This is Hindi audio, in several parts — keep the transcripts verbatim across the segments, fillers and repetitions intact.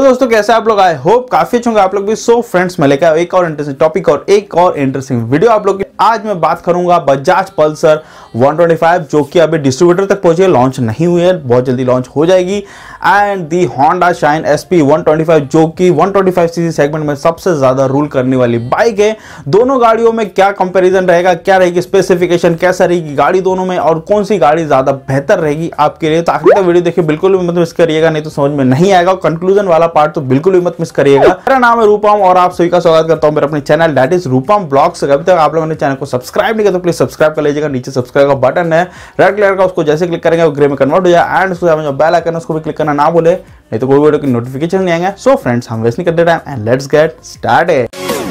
दोस्तों कैसे आप लोग, आई होप काफी अच्छे होंगे आप लोग भी। सो फ्रेंड्स, मैं लेकर एक और इंटरेस्टिंग टॉपिक और एक और इंटरेस्टिंग वीडियो आप लोग की। आज मैं बात करूंगा Bajaj Pulsar one twenty five, जो कि अभी डिस्ट्रीब्यूटर तक पहुंची है, लॉन्च नहीं हुई है, बहुत जल्दी लॉन्च हो जाएगी। And the Honda Shine S P one twenty five, जो कि one twenty five CC segment में सबसे ज्यादा रूल करने वाली बाइक है। दोनों गाड़ियों में क्या कंपैरिजन रहेगा, क्या रहेगी स्पेसिफिकेशन, कैसा रहेगी गाड़ी दोनों में, और कौन सी गाड़ी ज्यादा बेहतर रहेगी आपके लिए। तो आखिर तक वीडियो देखिए, बिल्कुल भी मत मिस करिएगा, नहीं तो समझ में नहीं आएगा। कंक्लूजन वाला पार्ट तो बिल्कुल भी मत मिस करिएगा। मेरा नाम है रूपम और आप सभी का स्वागत करता हूं मेरे अपने channel that is Rupam blogs. अभी तक आप लोगों ने चैनल को सब्सक्राइब नहीं किया तो प्लीज सब्सक्राइब कर लीजिएगा। नीचे सब्सक्राइब का बटन है रेड कलर का, उसको जैसे क्लिक करेंगे वो ग्रे में कन्वर्ट हो जाए। एंड उसको जो बेल आइकन है उसको भी क्लिक करना ना भूले, नहीं तो कोई वीडियो की नोटिफिकेशन नहीं आएंगे। सो फ्रेंड्स, हम वेस्ट नहीं करते time and let's get started.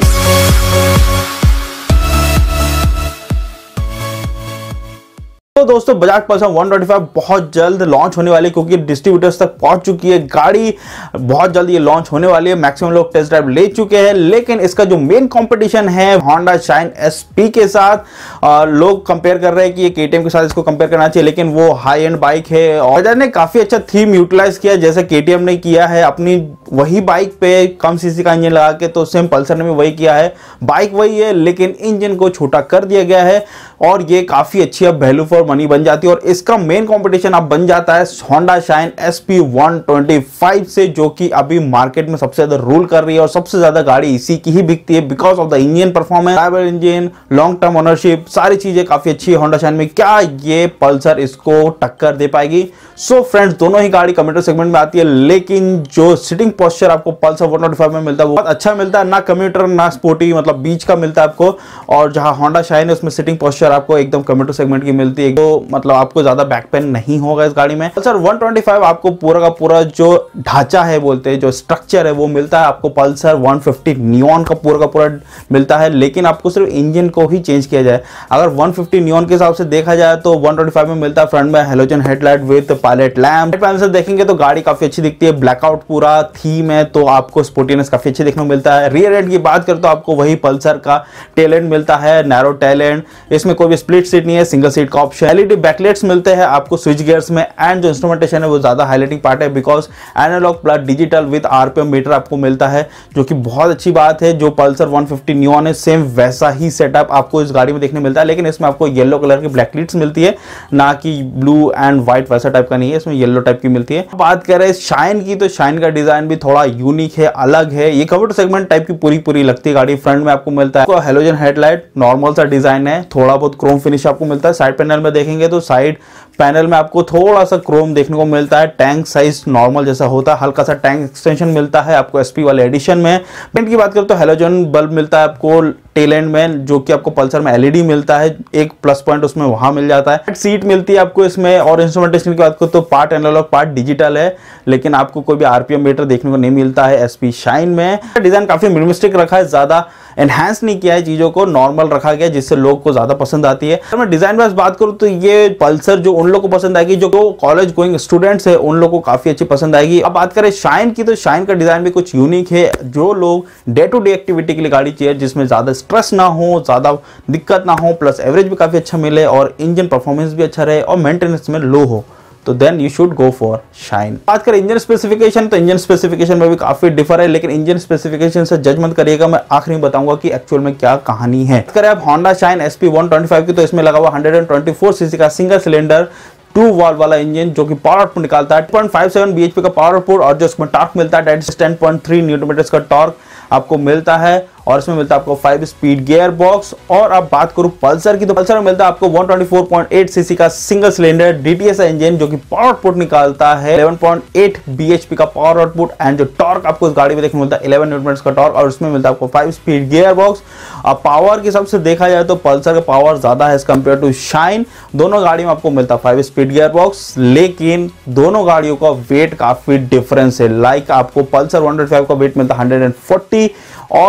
तो दोस्तों, Bajaj Pulsar one twenty five बहुत जल्द लॉन्च होने वाली है, क्योंकि डिस्ट्रीब्यूटर्स तक पहुंच चुकी है गाड़ी। बहुत जल्द ये लॉन्च होने वाली है, मैक्सिमम लोग टेस्ट ड्राइव ले चुके हैं। लेकिन इसका जो मेन कंपटीशन है होंडा शाइन एसपी के साथ, आ, लोग कंपेयर कर रहे हैं कि ये केटीएम के साथ इसको कंपेयर करना चाहिए, लेकिन वो हाई एंड बाइक है। और बजाज ने काफी अच्छा थीम यूटिलाइज किया, जैसे केटीएम ने किया है अपनी वही बाइक पे कम सीसी का इंजन लगा के, तो सेम पल्सर ने भी वही किया है। बाइक वही है लेकिन इंजन को छोटा कर दिया गया है, और ये काफी अच्छी अब वैल्यू फॉर मनी बन जाती है। और इसका मेन कंपटीशन अब बन जाता है Honda Shine SP one twenty five से, जो कि अभी मार्केट में सबसे ज्यादा रूल कर रही है और सबसे ज्यादा गाड़ी इसी की ही बिकती है, because of the engine performance, driver engine, long term ownership, सारी चीजें काफी अच्छी है होंडा शाइन में। क्या ये पल्सर इसको टक्कर दे पाएगी? सो फ्रेंड्स, दोनों ही गाड़ी कम्यूटर सेगमेंट में आती है, लेकिन जो सिटिंग पोस्चर आपको पल्सर वन ट्वेंटी फाइव में मिलता है वो बहुत अच्छा मिलता है, ना कम्यूटर ना स्पोर्टी, मतलब बीच का मिलता है आपको। और जहां होंडा शाइन है उसमें सिटिंग पोस्चर आपको एकदम कम्यूटर सेगमेंट की मिलती है, तो मतलब आपको ज्यादा बैक पेन नहीं होगा इस गाड़ी में। पल्सर वन ट्वेंटी फाइव आपको पूरा का पूरा जो ढांचा है, बोलते हैं जो स्ट्रक्चर है, वो मिलता है आपको पल्सर वन फिफ्टी नियॉन का पूरा का पूरा मिलता है, लेकिन आपको सिर्फ इंजन को ही चेंज किया जाए। अगर वन फिफ्टी नियॉन के हिसाब से देखा जाए तो वन ट्वेंटी फाइव में मिलता है फ्रंट में halogen headlight with pilot lamp. Panel से देखेंगे तो गाड़ी काफी अच्छी दिखती है, ब्लैकआउट पूरा थीम है, तो आपको स्पोर्टीनेस काफी अच्छी देखने को मिलता है। रियर एंड की बात करें तो आपको वही पल्सर का टेल एंड मिलता है, नैरो टेल एंड, इसमें कोई भी स्प्लिट सीट नहीं है, सिंगल सीट का ऑप्शन। एलईडी बैकलाइट्स मिलते हैं आपको स्विच गियर्स में, एंड जो इंस्ट्रूमेंटेशन है वो ज्यादा हाईलाइटिंग पार्ट है, because analog plus digital with RPM meter आपको मिलता है, जो कि बहुत अच्छी बात है। जो पल्सर वन फिफ्टी नियॉन है सेम वैसा ही सेटअप आपको इस गाड़ी में देखने मिलता है, लेकिन इसमें आपको येलो कलर की बैकलाइट्स मिलती है, ना कि ब्लू एंड व्हाइट वैसा टाइप का नहीं है, इसमें येलो टाइप की मिलती है। बात करें शाइन की, तो शाइन का डिजाइन भी थोड़ा यूनिक है, अलग है, ये कम्यूटर सेगमेंट टाइप की पूरी पूरी लगती है गाड़ी। फ्रंट में आपको मिलता है हेलोजन हेडलाइट, नॉर्मल सा डिजाइन है, थोड़ा बहुत क्रोम फिनिश आपको मिलता है। साइड पैनल में देखेंगे तो साइड पैनल में आपको थोड़ा सा क्रोम देखने को मिलता है। टैंक साइज नॉर्मल जैसा होता है, हल्का सा टैंक एक्सटेंशन मिलता है आपको एसपी वाले एडिशन में। पेंट की बात करें तो हेलोजन बल्ब मिलता है आपको टेल एंड में, जो कि आपको पल्सर में एलईडी मिलता है, एक प्लस पॉइंट उसमें वहां मिल जाता है। सीट मिलती है आपको इसमें। और इंस्ट्रूमेंटेशन की बात करें तो पार्ट एनालॉग पार्ट डिजिटल है, लेकिन आपको कोई भी आरपीएम मीटर देखने को नहीं मिलता है एसपी शाइन में। डिजाइन काफी मिनिमलिस्टिक रखा है, ज्यादा एनहांस नहीं किया है चीजों को, नॉर्मल रखा गया, जिससे लोग को ज्यादा पसंद आती है। अगर मैं डिजाइन में बात करूं तो ये पल्सर जो उन लोग को पसंद आएगी जो कॉलेज गोइंग स्टूडेंट्स है, उन लोग को काफी अच्छी पसंद आएगी। अब बात करें शाइन की, तो शाइन का डिजाइन भी कुछ यूनिक है। जो लोग डे टू डे एक्टिविटी के लिए गाड़ी चाहिए, जिसमें ज्यादा स्ट्रेस ना हो, ज्यादा दिक्कत ना हो, प्लस एवरेज भी काफी अच्छा मिले और इंजन परफॉर्मेंस भी अच्छा रहे और मेंटेनेंस में लो हो, तो then you should go for Shine. बात करें इंजन स्पेसिफिकेशन, तो इंजन स्पेसिफिकेशन में भी काफी डिफर है, लेकिन इंजन स्पेसिफिकेशन से जज मत करिएगा, मैं आखिरी में बताऊंगा कि एक्चुअल में क्या कहानी है। बात करें आप Honda Shine SP one twenty five की, तो इसमें लगा हुआ वन ट्वेंटी फोर सीसी का सिंगल सिलेंडर टू वाल्व वाला इंजन, जो कि पावर आउटपुट निकालता है two point five seven BHP का पावर आउटपुट, और जो इसमें टॉर्क मिलता है that is ten point three newton meters का टॉर्क आपको मिलता है। और इसमें मिलता है आपको फाइव स्पीड गियर बॉक्स। और अब बात करूं पल्सर की, तो पल्सर में मिलता है आपको one twenty four point eight CC का सिंगल सिलेंडर डीटीएस इंजन, जो कि पावर आउटपुट निकालता है इलेवन पॉइंट एट बीएचपी का पावर आउटपुट, एंड जो टॉर्क आपको इस गाड़ी में देखने मिलता है इलेवन न्यूटन मीटर्स का टॉर्क, और इसमें मिलता है आपको फाइव स्पीड गियर बॉक्स। अब पावर के हिसाब से देखा जाए तो पल्सर का पावर ज्यादा है एज कंपेयर टू शाइन। दोनों गाड़ी में आपको मिलता है फाइव स्पीड गियर बॉक्स, लेकिन दोनों गाड़ियों का वेट काफी डिफरेंस है। लाइक आपको पल्सर वन ट्वेंटी फाइव का वेट मिलता है हंड्रेड फोर्टी, और आपको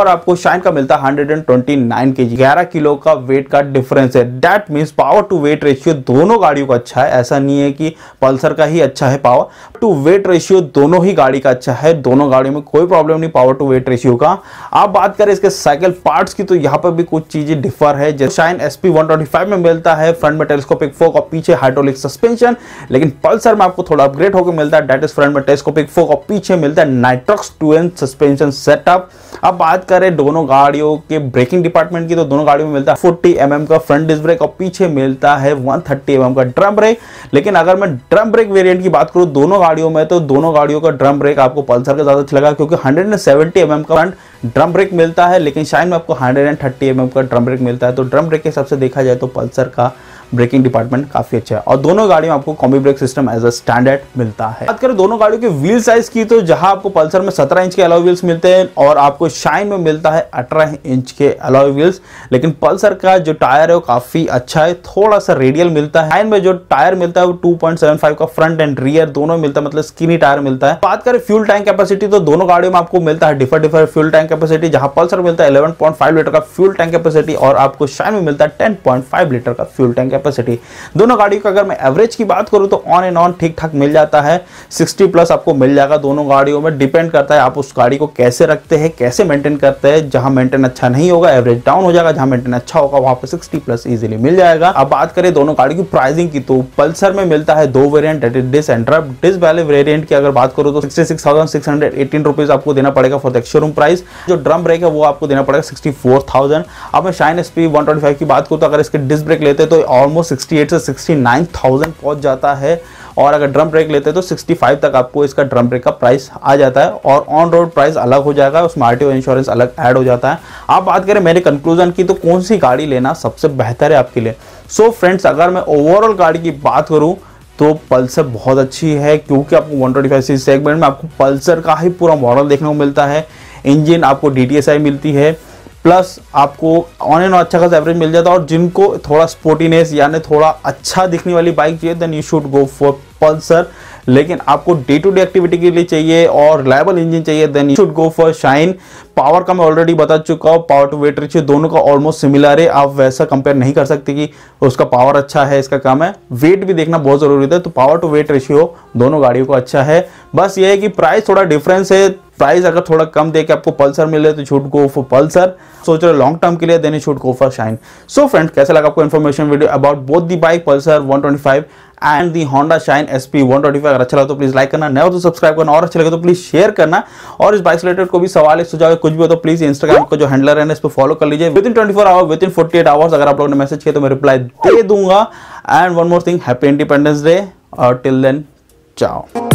शाइन का मिलता है हंड्रेड ट्वेंटी नाइन केजी, ग्यारह किलो का वेट का डिफरेंस है। That means power to weight ratio दोनों गाड़ियों का अच्छा है, ऐसा नहीं है कि पल्सर का ही अच्छा है। पावर टू वेट रेशियो दोनों ही गाड़ी का अच्छा है, दोनों गाड़ियों में कोई प्रॉब्लम नहीं पावर टू वेट रेशियो का। आप बात करें इसके साइकिल पार्ट्स की तो यहाँ पर भी कुछ चीजें डिफर है। जैसे Shine S P one twenty five में मिलता है फ्रंट में टेलीस्कोपिक फोक और पीछे हाइड्रोलिक सस्पेंशन, लेकिन पल्सर में आपको थोड़ा अपग्रेड होकर मिलता है। दैट इज फ्रंट में टेलीस्कोपिक फोक और पीछे मिलता है Nitrox two N suspension setup. अब बात करें दोनों गाड़ियों के ब्रेकिंग डिपार्टमेंट की तो दोनों गाड़ियों में मिलता है फोर्टी एम एम का फ्रंट डिस्क ब्रेक और पीछे मिलता है वन थर्टी एम एम का ड्रम ब्रेक। लेकिन अगर मैं ड्रम ब्रेक वेरिएंट की बात करूं दोनों गाड़ियों में, तो दोनों गाड़ियों का ड्रम ब्रेक आपको पल्सर का ज्यादा अच्छा लगा, क्योंकि वन सेवेंटी एम एम का फ्रंट ड्रम ब्रेक मिलता है, लेकिन शाइन में आपको वन थर्टी एम एम का ड्रम ब्रेक मिलता है। तो ड्रम ब्रेक के हिसाब से देखा जाए तो पल्सर का ब्रेकिंग डिपार्टमेंट काफी अच्छा है और दोनों गाड़ियों में आपको combi brake system as a standard मिलता है। बात करें दोनों गाड़ियों के व्हील साइज की तो जहां आपको पल्सर में सत्रह इंच के अलॉय व्हील्स मिलते हैं और आपको शाइन में मिलता है अठारह इंच के अलॉय व्हील्स, लेकिन पल्सर का जो टायर है वो काफी अच्छा है, थोड़ा सा रेडियल मिलता है। शाइन में जो टायर मिलता है वो टू पॉइंट सेवन फाइव का फ्रंट एंड रियर दोनों मिलता है, मतलब स्किनी टायर मिलता है। बात करें फ्यूल टैंक कैपेसिटी तो दोनों गाड़ियों में आपको मिलता है differ differ fuel tank capacity, जहां पल्सर मिलता है इलेवन पॉइंट फाइव लीटर का फ्यूल टैंक कैपेसिटी और आपको शाइन में मिलता है टेन पॉइंट फाइव लीटर का फ्यूल टैंक कैपेसिटी। दोनों गाड़ियों का अगर मैं एवरेज की बात करूं तो ऑन एंड ऑन ठीक ठाक मिल जाता है, सिक्सटी प्लस आपको मिल जाएगा दोनों गाड़ियों में। डिपेंड करता है आप उस गाड़ी को कैसे रखते हैं, कैसे मेंटेन करते हैं। जहां मेंटेन अच्छा नहीं होगा एवरेज डाउन हो जाएगा, जहां मेंटेन अच्छा होगा वहां पे सिक्सटी प्लस इजीली मिल जाएगा। अब बात करें दोनों गाड़ी की प्राइसिंग की तो पल्सर में मिलता है दो variant, that is disc and drum. Disc वाले वेरिएंट की अगर बात करूं तो sixty six thousand six hundred eighteen rupees आपको देना पड़ेगा फॉर द शोरूम प्राइस। जो ड्रम ब्रेक है वो आपको देना पड़ेगा सिक्सटी फोर थाउजेंड। अब मैं Shine S P one twenty five की बात करूं तो अगर इसके डिस्क ब्रेक लेते तो ऑलमोस्ट सिक्सटी एट से सिक्सटी नाइन थाउजेंड पहुंच जाता है और अगर ड्रम ब्रेक लेते तो सिक्सटी फाइव तक आपको इसका ड्रम ब्रेक का प्राइस आ जाता है और ऑन रोड प्राइस अलग हो जाएगा, उसमें आरटीओ इंश्योरेंस अलग ऐड हो जाता है। आप बात करें मेरे कंक्लूजन की तो कौन सी गाड़ी लेना सबसे बेहतर है आपके लिए। सो so फ्रेंड्स अगर मैं ओवरऑल गाड़ी की बात करूं तो पल्सर बहुत अच्छी है, क्योंकि आपको one twenty five CC segment में आपको पल्सर का ही पूरा मॉडल देखने को मिलता है। इंजन आपको डी टी एस आई मिलती है, प्लस आपको ऑन एंड अच्छा खासा एवरेज मिल जाता है। और जिनको थोड़ा स्पोर्टीनेस यानी थोड़ा अच्छा दिखने वाली बाइक चाहिए then you should go for Pulsar. लेकिन आपको डे टू डे एक्टिविटी के लिए चाहिए और रिलायबल इंजन चाहिए then you should go for Shine. Power का मैं ऑलरेडी बता चुका हूँ, पावर टू वेट रेशियो दोनों का ऑलमोस्ट सिमिलर है, आप वैसा कंपेयर नहीं कर सकते कि उसका पावर अच्छा है इसका कम है। वेट भी देखना बहुत जरूरी है, तो पावर टू वेट रेशियो दोनों गाड़ियों को अच्छा है। बस ये है कि प्राइस थोड़ा डिफरेंस है, प्राइस अगर थोड़ा कम दे के आपको पल्सर मिले तो शुड गो फॉर पल्सर। सोच रहे लॉन्ग टर्म के लिए then you should go for Shine. So friends कैसा लगा आपको information video about both the bike Pulsar one twenty five and the Honda Shine S P one twenty five. अगर अच्छा लगा तो प्लीज लाइक करना, नया हो तो सब्सक्राइब करना और अच्छा लगे तो प्लीज शेयर करना। और इस बाइक से रिलेटेड को भी सवाल सुझाव कुछ भी हो तो प्लीज इंस्टाग्राम का जो हैंडलर है ना इस पर फॉलो कर लीजिए। Within twenty four hour within forty eight hours अगर आप लोगों ने मैसेज किया तो मैं रिप्लाई दे दूंगा। And one more thing, happy independence day और टिल देन चाओ।